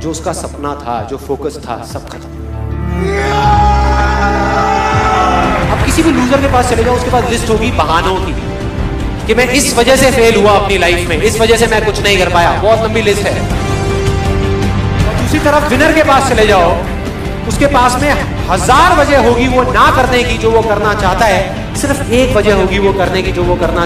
जो उसका सपना था, जो फोकस था, सब खत्म। अब किसी भी लूजर के पास चले जाओ, उसके पास लिस्ट होगी बहानों की कि मैं इस वजह से फेल हुआ अपनी लाइफ में, इस वजह से मैं कुछ नहीं कर पाया, बहुत लंबी लिस्ट है। और दूसरी तरफ विनर के पास चले जाओ, उसके पास में 1000 वजह होगी वो ना करने की जो वो करना चाहता है, सिर्फ एक वजह होगी वो करने की जो वो करना